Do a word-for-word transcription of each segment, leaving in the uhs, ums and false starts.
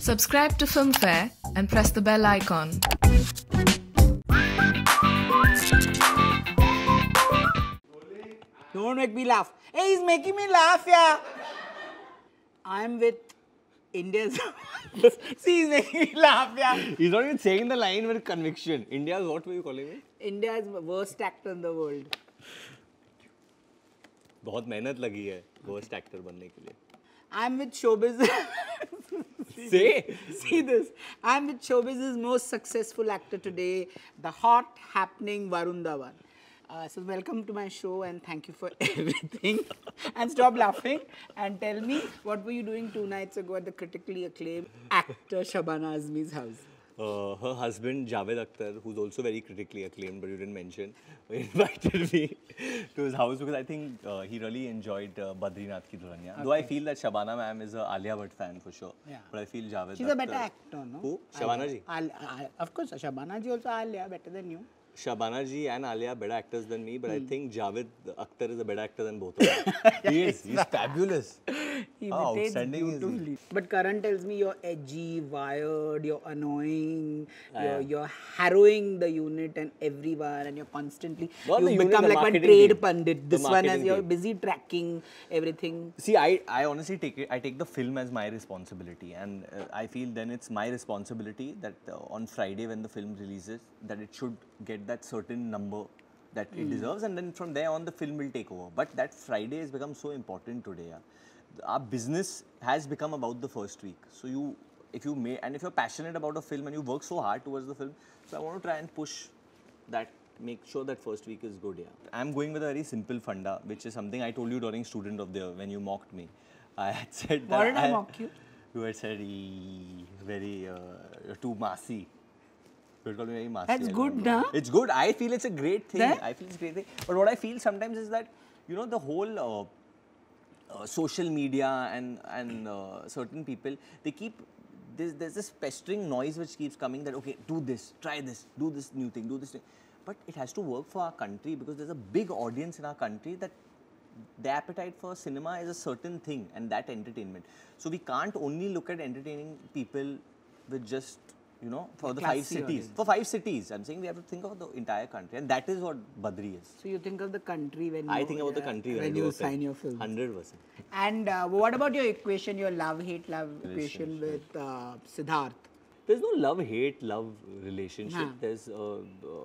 Subscribe to Filmfare and press the bell icon. Don't make me laugh. Hey, he's making me laugh, yeah. I'm with India's... See, he's making me laugh, yeah. He's not even saying the line with conviction. India's, what were you calling me? India's worst actor in the world. बहुत मेहनत लगी है worst actor बनने के लिए. I'm with showbiz. Say. See this. I'm with showbiz's most successful actor today, the hot, happening Varun Dhawan. Uh, so welcome to my show and thank you for everything. And stop laughing and tell me, what were you doing two nights ago at the critically acclaimed actor Shabana Azmi's house? Uh, her husband Javed Akhtar, who's also very critically acclaimed, but you didn't mention, invited me to his house because I think uh, he really enjoyed uh, Badrinath Ki Dulhania. Okay. Though I feel that Shabana ma'am is a Alia Bhatt fan for sure. Yeah. But I feel Javed She's Akhtar, a better actor, no? Who? Shabana ji? Al Al of course, Shabana ji also Alia, better than you. Shabana ji and Alia are better actors than me, but hmm. I think Javed Akhtar is a better actor than both of them. He is. He's fabulous. He How imitates outstanding is beautifully. But Karan tells me you're edgy, wired, you're annoying, I you're, am. you're harrowing the unit and everyone, and you're constantly... Not the you unit, become the like one marketing trade team. pundit. The This one as marketing you're team. busy tracking everything. See, I, I honestly take it, I take the film as my responsibility, and uh, I feel then it's my responsibility that uh, on Friday when the film releases, that it should get that certain number that mm. it deserves, and then from there on the film will take over. But that Friday has become so important today. Yeah. Our business has become about the first week. So you, if you may, and if you're passionate about a film and you work so hard towards the film, so I want to try and push that, make sure that first week is good. Yeah. I'm going with a very simple funda, which is something I told you during Student of the Year when you mocked me. I had said that. Why did I, I mock you? You had said, ee, very, uh, you're too massy. You called me very massy. That's good, na? It's good. I feel it's a great thing. That? I feel it's a great thing. But what I feel sometimes is that, you know, the whole uh, uh, social media and, and uh, certain people, they keep, there's, there's this pestering noise which keeps coming that, okay, do this, try this, do this new thing, do this thing. But it has to work for our country because there's a big audience in our country that the appetite for cinema is a certain thing and that entertainment. So we can't only look at entertaining people with just, you know, for the five cities. Audience. For five cities. I'm saying we have to think of the entire country. And that is what Badri is. So you think of the country when you... I think about uh, the country when, when you sign your film. one hundred percent. And uh, what about your equation, your love-hate love equation with uh, Siddharth? There's no love-hate, love relationship. Nah. There's, uh, uh,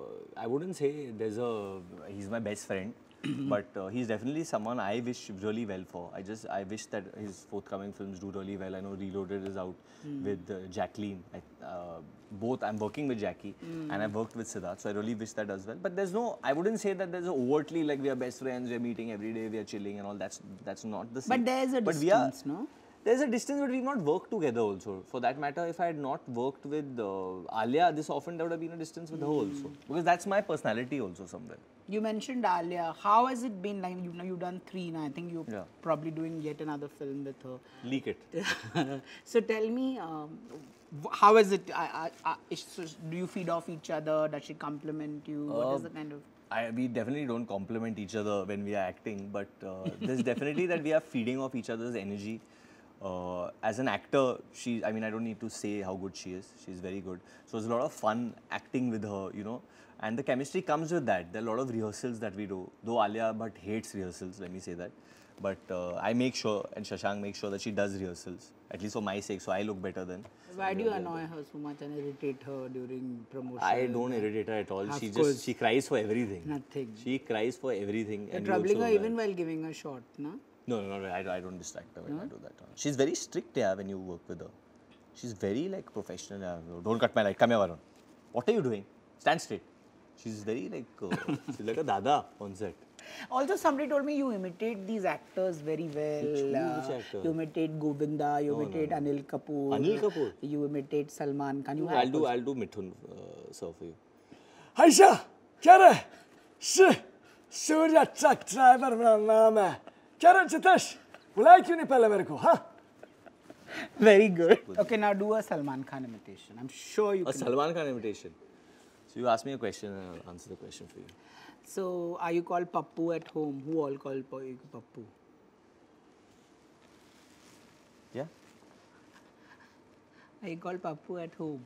I wouldn't say there's a, he's my best friend. But uh, he's definitely someone I wish really well for. I just, I wish that his forthcoming films do really well. I know Reloaded is out mm. with uh, Jacqueline. I, uh, both, I'm working with Jackie mm. and I've worked with Siddharth. So I really wish that does well. But there's no, I wouldn't say that there's a overtly like we are best friends, we're meeting every day, we are chilling and all. That's that's not the same. But there's a but distance, we are, no? There's a distance, but we've not worked together also. For that matter, if I had not worked with uh, Alia this often, there would have been a distance with mm. her also. Because that's my personality also somewhere. You mentioned Alia. How has it been? Like, you know, you've done three now. I think you're yeah. probably doing yet another film with her. Leak it. So tell me, um, how is it? I, I, I, is, do you feed off each other? Does she compliment you? Uh, what is the kind of... I, we definitely don't compliment each other when we are acting. But uh, there's definitely that we are feeding off each other's energy. Uh, as an actor, she, I mean, I don't need to say how good she is. She's very good. So it's a lot of fun acting with her, you know. And the chemistry comes with that. There are a lot of rehearsals that we do. Though Alia Bhatt hates rehearsals, let me say that. But uh, I make sure, and Shashank makes sure that she does rehearsals. At least for my sake, so I look better then. Why do you annoy her so much and irritate her during promotion? I don't irritate her at all. Of she course. just, she cries for everything. Nothing. She cries for everything. You're and troubling you her also, even while giving a shot, no? No, no, no, I, I don't distract her when no? I do that. She's very strict, yeah, when you work with her. She's very, like, professional. Yeah. Don't cut my light. Come here, Varun. What are you doing? Stand straight. She's very, like, uh, she's like a dada on set. Also, somebody told me you imitate these actors very well. Which, uh, which actor? You imitate Govinda, you No, imitate no, no. Anil Kapoor. Anil Kapoor? You imitate Salman Khan. You No, have I'll do, also. I'll do Mithun, uh, sir, for you. Aisha, क्या रे? श, सूर्य truck driver मेरा नाम है. क्या रे जितेश? बुलाया क्यों नहीं पहले मेरे को, हाँ? Very good. Okay, now do a Salman Khan imitation. I'm sure you A can. Salman Khan imitation. So you ask me a question and I'll answer the question for you. So, are you called Pappu at home? Who all call you Pappu? Yeah? Are you called Pappu at home?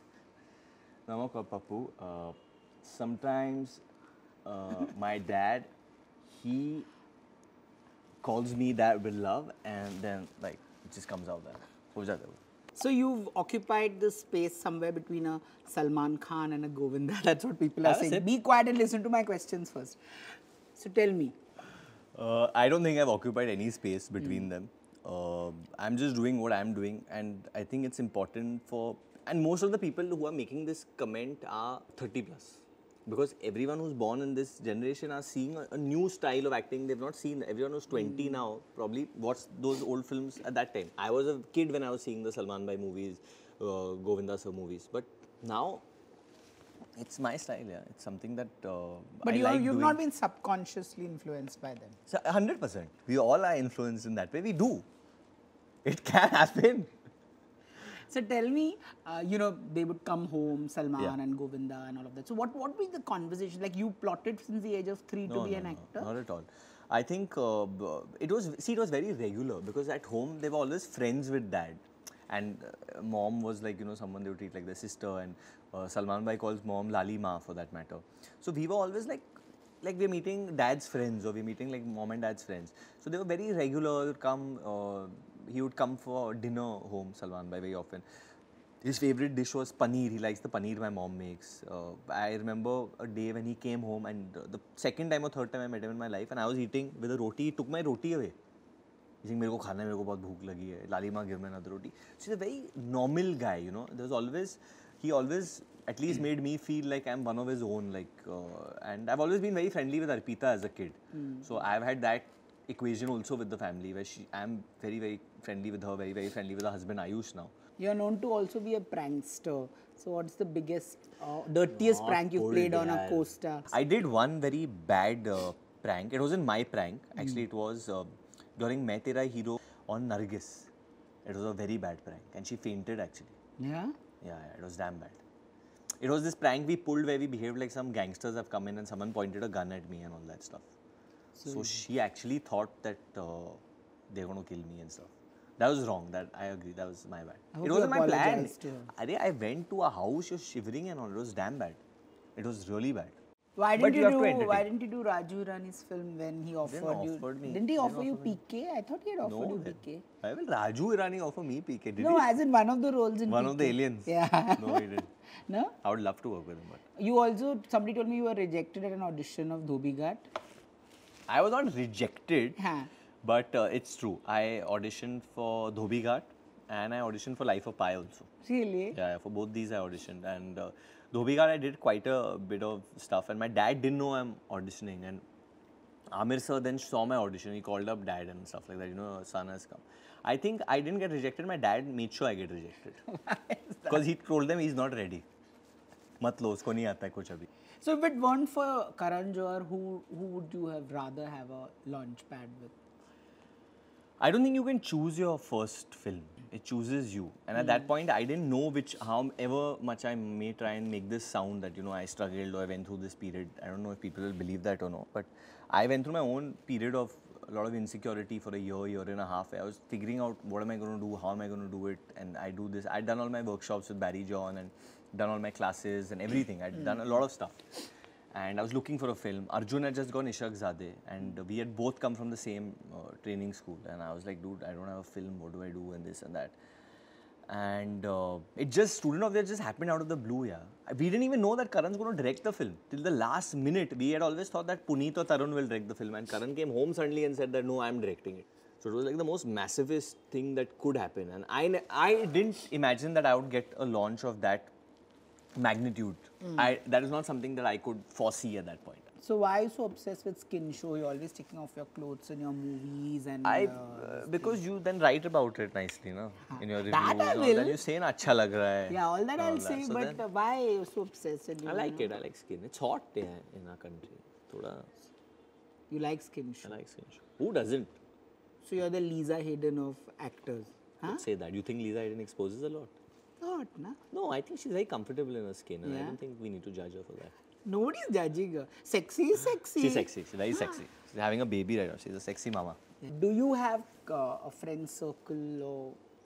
No, I'm not called Pappu. Uh, sometimes uh, my dad, he calls me that with love, and then like it just comes out that. हो जाता है वो. So you've occupied the space somewhere between a Salman Khan and a Govinda. That's what people are Have a saying. sip. Be quiet and listen to my questions first. So tell me. Uh, I don't think I've occupied any space between them. Uh, I'm just doing what I'm doing, and I think it's important for. And most of the people who are making this comment are thirty plus. Because everyone who's born in this generation are seeing a, a new style of acting. They've not seen, everyone who's twenty mm. now probably watched those old films at that time. I was a kid when I was seeing the Salman Bhai movies, uh, Govinda sir movies. But now, it's my style, yeah. It's something that uh, But I you like you've doing. not been subconsciously influenced by them. So, one hundred percent. We all are influenced in that way. We do. It can happen. So tell me, uh, you know, they would come home, Salman Yeah. and Govinda and all of that. So what what was the conversation? Like you plotted since the age of three No, to be no, an no, actor? not at all. I think uh, b- it was, see, it was very regular because at home they were always friends with dad. And uh, mom was like, you know, someone they would treat like their sister, and uh, Salman Bhai calls mom Lali Ma for that matter. So we were always like, like we're meeting dad's friends or we're meeting like mom and dad's friends. So they were very regular, come, uh, he would come for dinner home, Salman Bhai, very often. His favorite dish was paneer. He likes the paneer my mom makes. Uh, I remember a day when he came home, and uh, the second time or third time I met him in my life, and I was eating with a roti. He took my roti away. He said, "मेरे को खाना है, मेरे को बहुत भूख लगी है. Lali ma, give me another roti." So he's a very normal guy, you know. There was always, he always at least made me feel like I'm one of his own. Like, uh, and I've always been very friendly with Arpita as a kid. Mm. So I've had that equation also with the family, where she, I'm very very friendly with her, very very friendly with her husband Ayush now. You're known to also be a prankster. So what's the biggest, uh, dirtiest Not prank you've played on a Bulgar. co-star? I did one very bad uh, prank. It wasn't my prank. Actually, it was uh, during Main Tera Hero on Nargis. It was a very bad prank, and she fainted actually. Yeah? Yeah, yeah, it was damn bad. It was this prank we pulled where we behaved like some gangsters have come in and someone pointed a gun at me and all that stuff. So, so she actually thought that uh, they're going to kill me and stuff. That was wrong. That I agree. That was my bad. I hope It you wasn't my plan. apologized to her. I, I went to a house, she was shivering and all. It was damn bad. It was really bad. Why But didn't you you, have to do? entertain. Why didn't you do Raju Irani's film when he offered you? offered me. Didn't he Didn't offer you offer me. P K? I thought he had offered No, you then. P K. Why will Raju Irani offer me P K? Did No, he? as in one of the roles in One P K. of the aliens? Yeah. No, he didn't. No? I would love to work with him, but You also, somebody told me you were rejected at an audition of Dhobi Ghat. I was not rejected. Huh. But uh, it's true. I auditioned for Dhobi Ghat and I auditioned for Life of Pi also. Really? Yeah, yeah, for both these I auditioned. And uh, Dhobi Ghat I did quite a bit of stuff. And my dad didn't know I'm auditioning. And Amir sir then saw my audition. He called up dad and stuff like that. You know, son has come. I think I didn't get rejected. My dad made sure I get rejected. Because he told them he's not ready. Mat lo, usko nahi aata hai kuch abhi. So if it weren't for Karan Johar, who, who would you have rather have a launch pad with? I don't think you can choose your first film. It chooses you. And at that point, I didn't know which, however much I may try and make this sound that, you know, I struggled or I went through this period. I don't know if people will believe that or not. But I went through my own period of a lot of insecurity for a year, year and a half. I was figuring out what am I going to do, how am I going to do it. And I do this. I'd done all my workshops with Barry John and done all my classes and everything. I'd mm. done a lot of stuff. And I was looking for a film. Arjun had just gone Ishaq Zadeh, and we had both come from the same uh, training school. And I was like, dude, I don't have a film. What do I do? And this and that. And uh, it just, Student of the Year just happened out of the blue, yeah. We didn't even know that Karan's going to direct the film. Till the last minute, we had always thought that Puneet or Tarun will direct the film. And Karan came home suddenly and said that, no, I'm directing it. So it was like the most massivest thing that could happen. And I, I didn't imagine that I would get a launch of that magnitude. Mm. I, that is not something that I could foresee at that point. So why are you so obsessed with skin show? You're always taking off your clothes in your movies and... I, uh, uh, because you then write about it nicely, no? In your reviews. That I and all will. that. You say, na, acha lag raha hai. Yeah, all that all I'll that. say, So but then, why are you so obsessed? And you I like know? it. I like skin. It's hot yeah, in our country. Thoda, You like skin show? I like skin. Who doesn't? So you're the Lisa Hayden of actors. Huh? Say that. You think Lisa Hayden exposes a lot? Not, na? No, I think she's very comfortable in her skin, and Yeah. I don't think we need to judge her for that. Nobody's judging her. Sexy is sexy. She's sexy. She's very sexy. She's having a baby right now. She's a sexy mama. Do you have uh, a friend circle or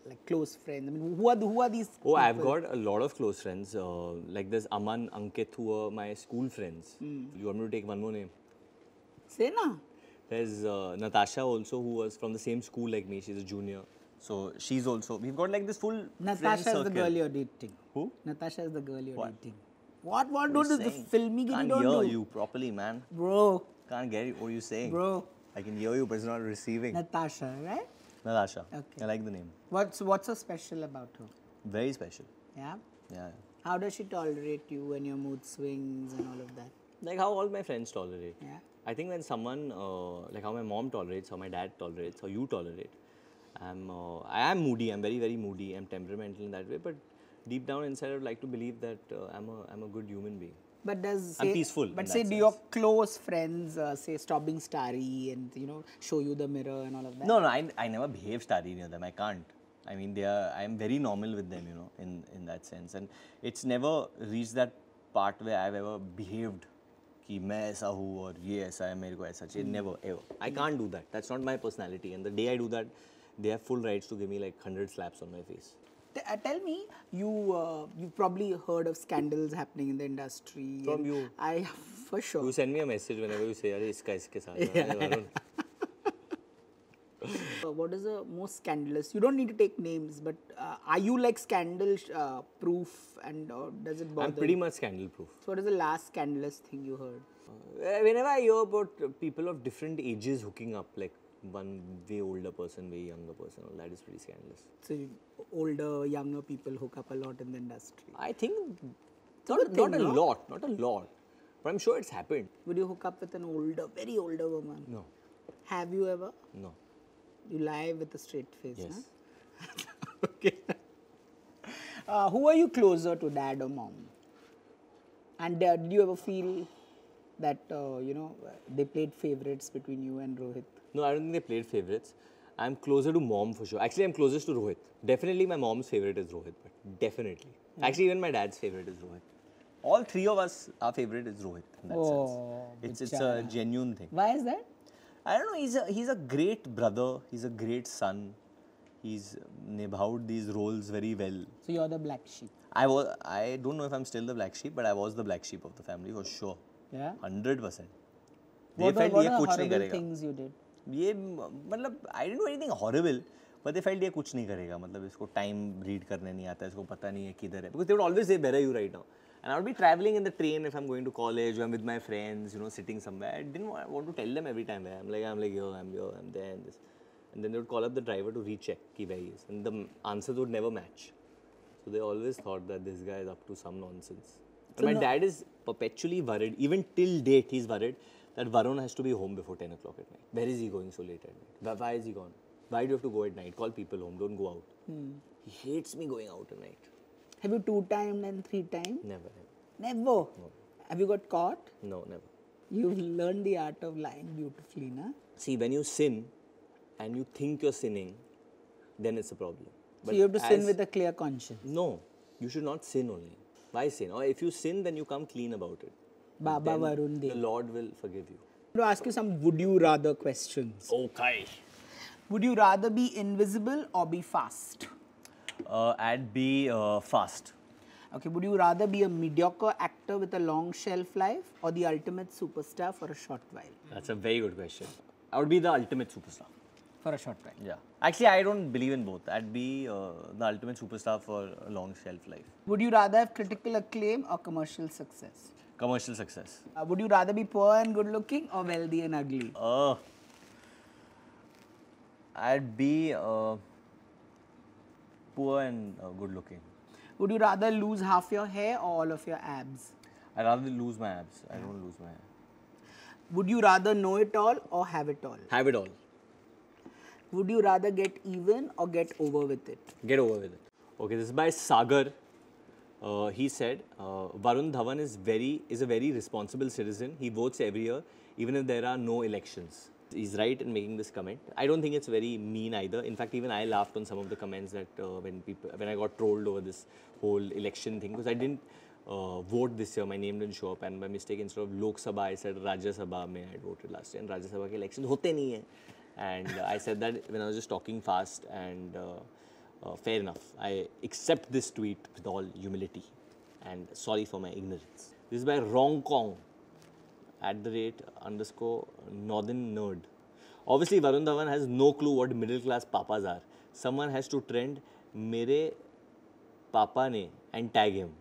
like close friends? I mean, who are the, who are these? Oh, people? I've got a lot of close friends. Uh, like there's Aman, Ankit, who are my school friends. Hmm. You want me to take one more name? Say na. There's uh, Natasha also, who was from the same school like me. She's a junior. So she's also, we've got like this full friend Natasha circle. is the girl you're dating. Who? Natasha is the girl you're What? dating. What? What? What Don't are do you the saying? filmy giri Can't don't hear do. you properly, man. Bro, Can't get it. What are you saying? bro. I can hear you, but it's not receiving. Natasha, right? Natasha. Okay. I like the name. What's what's so special about her? Very special. Yeah. Yeah. How does she tolerate you and your mood swings and all of that? Like how all my friends tolerate. Yeah. I think when someone, uh, like how my mom tolerates, how my dad tolerates, how you tolerate, I'm, uh, I am moody, I'm very, very moody, I'm temperamental in that way, but deep down inside I would like to believe that uh, I'm, a, I'm a good human being. But does I'm say, peaceful But in say, that do your sense. close friends uh, say stop being starry and you know show you the mirror and all of that? No, no, I, I never behave starry near them, I can't. I mean, they are, I'm very normal with them, you know, in, in that sense. And it's never reached that part where I've ever behaved कि मैं ऐसा हूँ और ये ऐसा है मेरे को ऐसा चाहिए. Never, ever. I can't do that. That's not my personality. And the day I do that, they have full rights to give me like one hundred slaps on my face. T- uh, tell me, you uh, you've probably heard of scandals happening in the industry. From and you. I for sure. You send me a message whenever you say, "Arey, iska iske saath." Yeah. Varun. Uh, what is the most scandalous? You don't need to take names, but uh, are you like scandal uh, proof and uh, does it bother? I'm pretty you? much scandal proof. So what is the last scandalous thing you heard? Uh, whenever I hear about uh, people of different ages hooking up, like one way older person, way younger person, all that is pretty scandalous. So you- older, younger people hook up a lot in the industry. I think a good not, thing, not a no? lot, not a lot, but I'm sure it's happened. Would you hook up with an older, very older woman? No, Have you ever? no, You lie with a straight face, yes. huh? Okay. Uh, who are you closer to, dad or mom? And uh, did you ever feel that, uh, you know, they played favorites between you and Rohit? No, I don't think they played favorites. I'm closer to mom for sure. Actually, I'm closest to Rohit. Definitely my mom's favorite is Rohit, but definitely. Actually, even my dad's favorite is Rohit. All three of us, our favorite is Rohit in that Oh, sense. It's, it's a bichara. genuine thing. Why is that? I don't know, he's a, he's a great brother, he's a great son. He's nibhaud these roles very well. So you're the black sheep. I was, I don't know if I'm still the black sheep, but I was the black sheep of the family for sure. Yeah? one hundred percent. They What are, felt what ये are कुछ नहीं horrible करेगा. things you did? ये मतलब I didn't do anything horrible, but they felt ये कुछ नहीं करेगा. मतलब इसको time read करने नहीं आता, इसको पता नहीं है किधर है. Because they would always say, where are you right now? And I would be traveling in the train if I'm going to college or I'm with my friends, you know, sitting somewhere. I didn't want, want to tell them every time where I'm like, I'm like here, I'm here, I'm there, and this. And then they would call up the driver to recheck ki where he is. And the answers would never match. So they always thought that this guy is up to some nonsense. So And my no- dad is perpetually worried, even till date he's worried that Varun has to be home before ten o'clock at night. Where is he going so late at night? Why, why is he gone? Why do you have to go at night? Call people home, don't go out. Hmm. He hates me going out at night. Have you two-timed and three-timed? Never, never. Never. Have you got caught? No, never. You've learned the art of lying beautifully, na? See, when you sin and you think you're sinning, then it's a problem. So you have to sin as- with a clear conscience. No, you should not sin only. Why sin? Or if you sin, then you come clean about it. Baba Then Varun the Dev. Lord will forgive you. I'm going to ask you some would you rather questions. Okay. Would you rather be invisible or be fast? Uh, I'd be uh, fast. Okay, would you rather be a mediocre actor with a long shelf life or the ultimate superstar for a short while? That's a very good question. I would be the ultimate superstar. For a short while. Yeah. Actually, I don't believe in both. I'd be uh, the ultimate superstar for a long shelf life. Would you rather have critical acclaim or commercial success? Commercial success. Uh, would you rather be poor and good looking or wealthy and ugly? Uh, I'd be uh, poor and uh, good looking. Would you rather lose half your hair or all of your abs? I'd rather lose my abs. I don't lose my hair. Would you rather know it all or have it all? Have it all. Would you rather get even or get over with it? Get over with it. Okay, this is by Sagar. Uh, he said, uh, Varun Dhawan is very is a very responsible citizen. He votes every year, even if there are no elections. He's right in making this comment. I don't think it's very mean either. In fact, even I laughed on some of the comments that uh, when people when I got trolled over this whole election thing, because I didn't uh, vote this year. My name didn't show up, and by mistake instead of Lok Sabha, I said Rajya Sabha. Mein I had voted last year, and Rajya Sabha ke elections hote nahi hai. And uh, I said that when I was just talking fast, and uh, Uh, fair enough. I accept this tweet with all humility and sorry for my ignorance. This is by Wrong Kong at the rate underscore northern nerd. Obviously, Varun Dhawan has no clue what middle class papas are. Someone has to trend mere papa ne and tag him.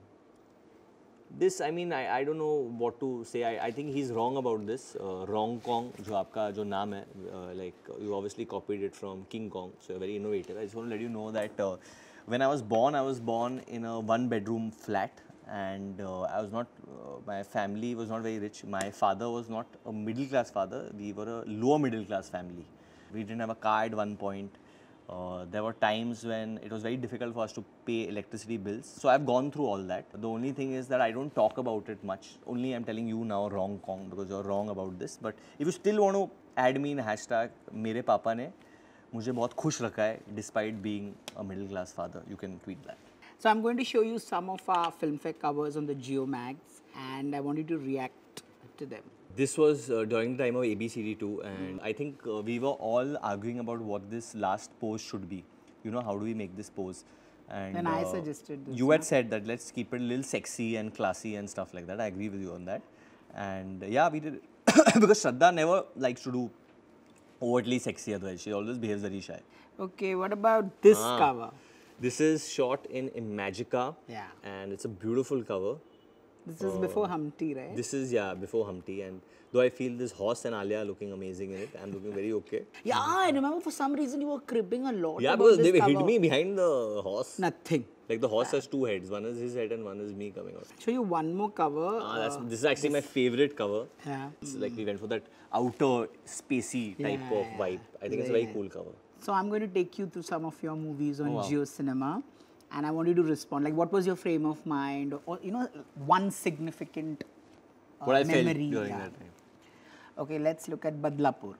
This, I mean, I, I don't know what to say. I, I think he's wrong about this. Uh, Wrong Kong, jo aapka jo naam hai, uh, like you obviously copied it from King Kong, so you're very innovative. I just want to let you know that uh, when I was born, I was born in a one-bedroom flat, and uh, I was not. Uh, my family was not very rich. My father was not a middle-class father. We were a lower middle-class family. We didn't have a car at one point. Uh, there were times when it was very difficult for us to pay electricity bills. So I've gone through all that. The only thing is that I don't talk about it much. Only I'm telling you now, Wrong Kong, because you're wrong about this. But if you still want to add me in hashtag, mere papa ne mujhe bahut khush rakha hai, despite being a middle class father. You can tweet that. So I'm going to show you some of our Filmfare covers on the Geo Mags, and I want you to react to them. This was uh, during the time of A B C D two, and mm. I think uh, we were all arguing about what this last pose should be. You know, how do we make this pose? And then uh, I suggested this. You had said that let's keep it a little sexy and classy and stuff like that. I agree with you on that. And uh, yeah, we did it. Because Shraddha never likes to do overtly sexy otherwise. She always behaves very shy. Okay, what about this ah. cover? This is shot in Imagica. Yeah. And it's a beautiful cover. This is uh, before Humpty, right? This is, yeah, before Humpty. And though I feel this horse and Alia are looking amazing in it, I'm looking very okay. Yeah, I remember for some reason you were cribbing a lot. Yeah, about because this they cover. hid me behind the horse. Nothing. Like the horse has two heads. One is his head and one is me coming out. I'll show you one more cover. Ah, that's, this is actually this. my favorite cover. Yeah. It's like we went for that outer, spacey type yeah, of vibe. I think yeah, it's a very yeah. cool cover. So I'm going to take you through some of your movies on oh, wow. Geo Cinema. And I want you to respond. Like, what was your frame of mind? Or, you know, one significant uh, what I memory. felt during yeah. that time. Okay, let's look at Badlapur.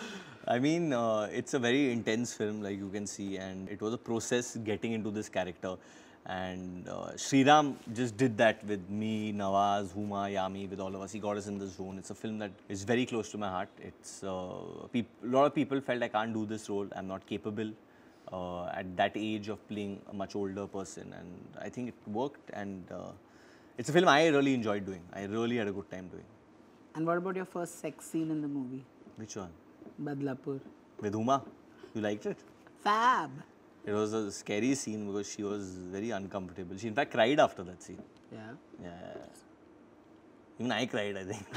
I mean, uh, it's a very intense film, like you can see. And it was a process getting into this character. And uh, Sriram just did that with me, Nawaz, Huma, Yami, with all of us. He got us in this zone. It's a film that is very close to my heart. It's uh, a lot of people felt I can't do this role. I'm not capable. Uh, at that age of playing a much older person, and I think it worked, and uh, it's a film I really enjoyed doing. I really had a good time doing. And what about your first sex scene in the movie? Which one? Badlapur. With Uma. You liked it? Fab. It was a scary scene because she was very uncomfortable. She in fact cried after that scene. Yeah? Yeah. Even I cried, I think.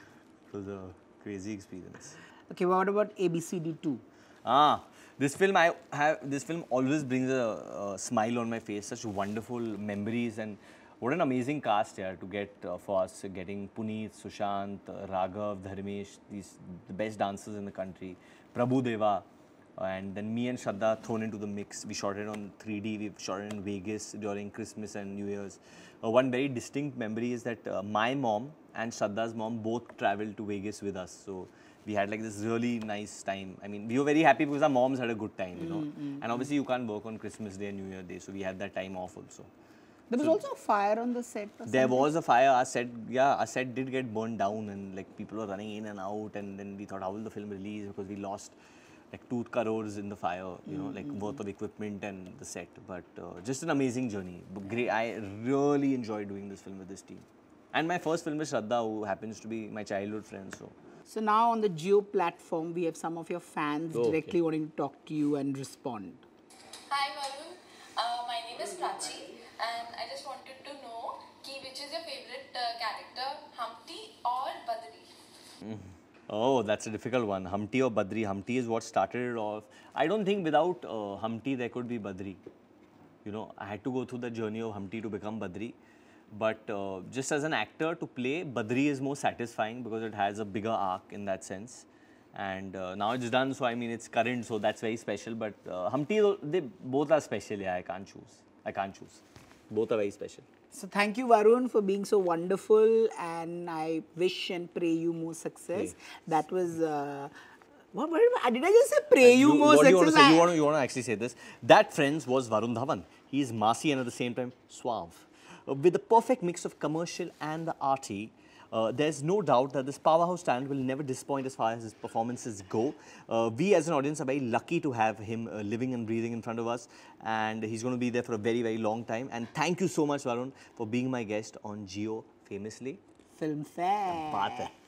It was a crazy experience. Okay, what about A B C D two? Ah. This film, I have. This film always brings a, a smile on my face. Such wonderful memories, and what an amazing cast here to get uh, for us. Getting Puneet, Sushant, uh, Raghav, Dharmesh, these the best dancers in the country. Prabhu Deva, uh, and then me and Shraddha thrown into the mix. We shot it on three D. We shot it in Vegas during Christmas and New Year's. Uh, one very distinct memory is that uh, my mom and Shraddha's mom both traveled to Vegas with us. So we had like this really nice time. I mean, we were very happy because our moms had a good time, you know. Mm, mm, and obviously you can't work on Christmas Day and New Year Day, so we had that time off also. There was so also a fire on the set or There something? was a fire. Our set, yeah, our set did get burned down, and like people were running in and out, and then we thought, how will the film release? Because we lost like two crores in the fire, you know, mm, like mm, worth of equipment and the set. But uh, just an amazing journey. Great. I really enjoyed doing this film with this team. And my first film is Shraddha, who happens to be my childhood friend, so. So now on the Geo platform, we have some of your fans oh, directly okay. wanting to talk to you and respond. Hi Varun, uh, my name is Prachi, and I just wanted to know ki which is your favorite uh, character, Humpty or Badri? Mm. Oh, that's a difficult one. Humpty or Badri? Humpty is what started it off. I don't think without uh, Humpty there could be Badri. You know, I had to go through the journey of Humpty to become Badri. But uh, just as an actor to play, Badri is more satisfying because it has a bigger arc in that sense. And uh, now it's done, so I mean it's current, so that's very special. But uh, Humpty, they both are special. Yeah, I can't choose. I can't choose. Both are very special. So thank you, Varun, for being so wonderful, and I wish and pray you more success. Hey. That was. Uh, what, what did I just say? Pray you, you more what success. Do you, want to say? you want to you want to actually say this? That, friends, was Varun Dhawan. He is massy and at the same time suave. Uh, with the perfect mix of commercial and the arty, Uh, there's no doubt that this powerhouse talent will never disappoint as far as his performances go. Uh, we as an audience are very lucky to have him uh, living and breathing in front of us, and he's going to be there for a very, very long time. And thank you so much, Varun, for being my guest on Jio Famously Filmfare. Baat hai.